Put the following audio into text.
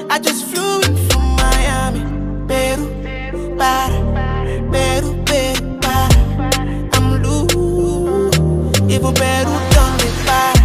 I just flew in from Miami, Peru, para, Peru, Peru, para. I'm loose, even Peru.